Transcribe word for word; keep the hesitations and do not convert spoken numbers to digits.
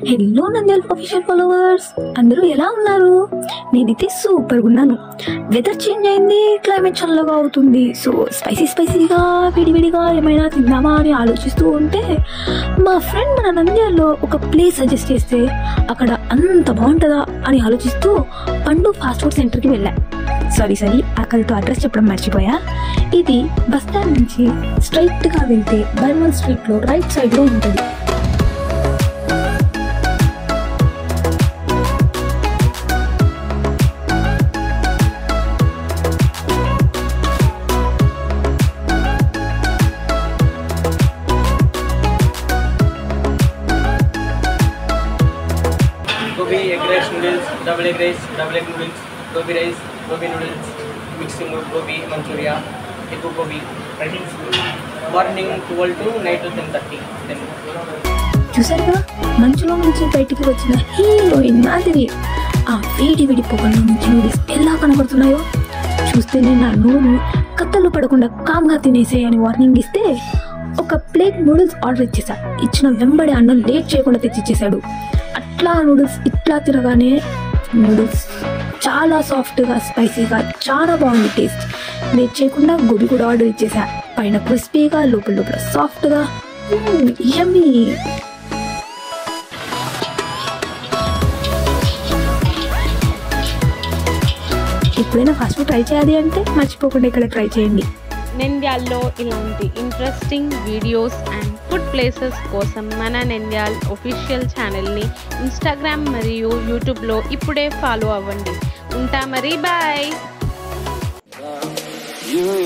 Hello Nandyal official followers, అందరూ ఎలా ఉన్నారు? నేనైతే సూపర్గా ఉన్నాను. వెదర్ చేంజ్ అయింది, క్లైమేట్ చల్లగా అవుతుంది. సో స్పైసీ స్పైసీగా విడివిడిగా ఏమైనా తిందామా అని ఆలోచిస్తూ ఉంటే మా ఫ్రెండ్ మన నంద్యాల్లో ఒక ప్లేస్ సజెస్ట్ చేస్తే అక్కడ అంత బాగుంటుందా అని ఆలోచిస్తూ పండు ఫాస్ట్ ఫుడ్ సెంటర్కి వెళ్ళా. సారీ సారీ అక్కడితో అడ్రస్ చెప్పడం మర్చిపోయా. ఇది బస్ స్టాండ్ నుంచి స్ట్రైట్గా వెళ్తే బర్మన్ స్ట్రీట్లో రైట్ సైడ్లో ఉంటుంది. Gobi, egg rice noodles, double egg rice, double egg noodles, gobi rice, gobi noodles, mixing gobi, manchuria, egg gobi, morning twelve to night ten thirty. చూసారుగా, మంచులో నుంచి బయటికి వచ్చిన హీరోయిన్ మాదిరి ఆ వేడి వేడి పొగల్లో నుంచి నూడిల్స్ ఎలా కనబడుతున్నాయో చూస్తేనే నా నోరు కత్తలు పడకుండా కామ్గా తినేసే అని వార్నింగ్ ఇస్తే ఒక ప్లేట్ నూడిల్స్ ఆర్డర్ ఇచ్చేసా. ఇచ్చిన వెంబడి అన్నం లేట్ చేయకుండా తెచ్చిచ్చేసాడు. అట్లా నూడిల్స్ ఇట్లా తినగానే నూడిల్స్ చాలా సాఫ్ట్గా స్పైసీగా చాలా బాగుంది టేస్ట్. లేట్ చేయకుండా గోబీ కూడా ఆర్డర్ ఇచ్చేసా. పైన క్రిస్పీగా లోపల లోపల సాఫ్ట్గా యమ్మీ. ఎప్పుడైనా ఫాస్ట్ ఫుడ్ ట్రై చేయాలి అంటే మర్చిపోకుండా ఇక్కడ ట్రై చేయండి. నెంద్యాల్లో ఇలాంటి interesting videos and food places కోసం మన నెంద్యాల్ ఒఫీషియల్ ఛానల్ని ఇన్స్టాగ్రామ్ మరియు యూట్యూబ్లో ఇప్పుడే ఫాలో అవ్వండి. ఉంటా మరి, బాయ్.